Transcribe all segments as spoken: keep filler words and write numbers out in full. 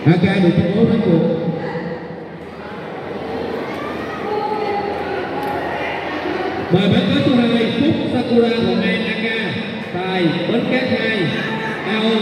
a ca được tuyên bố thắng cuộc. Mời bắn cá số hai Phúc Sakura Thuận An a ca tài Bến Cát hai a o.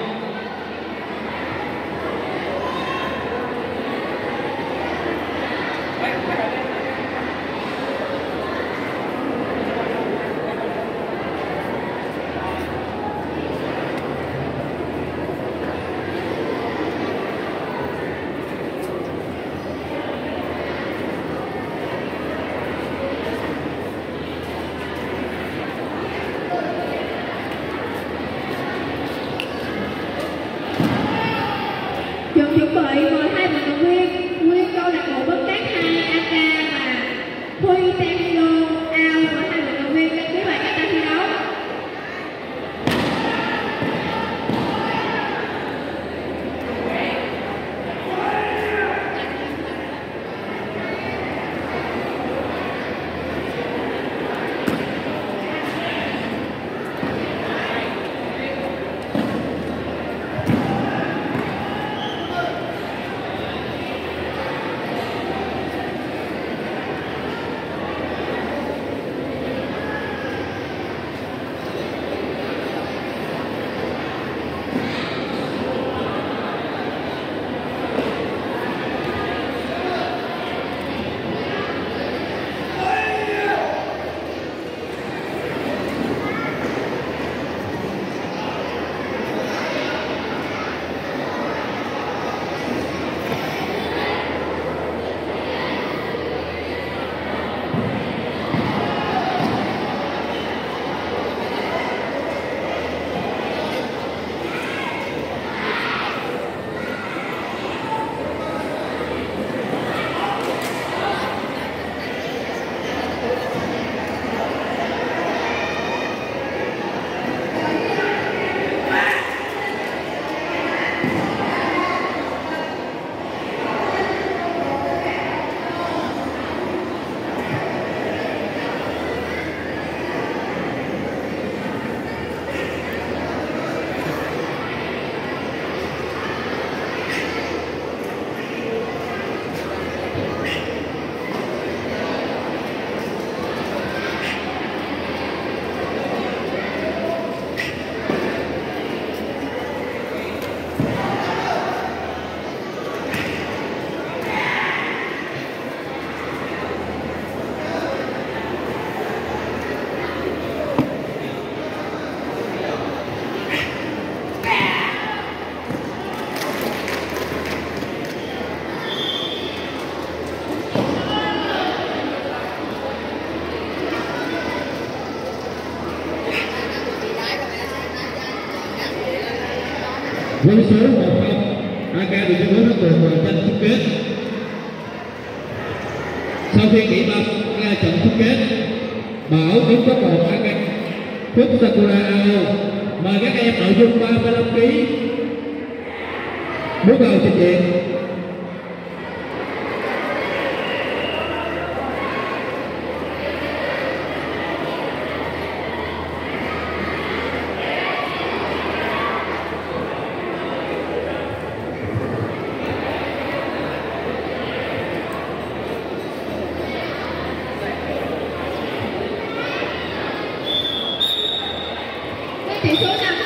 Chuẩn bị mời hai vận động viên nguyên câu lạc bộ Bến Cát hai a ca và Huy Tango ao và hai vận động viên đăng ký bài các thi đấu. Với số một không, a ca được tuyên bố thắng cuộc hoàn thành chung kết. Sau khi nghỉ ba ra trận chung kết, Bảo đứng có một a ca Phúc Sakura a o. Mời các em nội dung ba mươi lăm ký bước vào trình diện. Tỷ số năm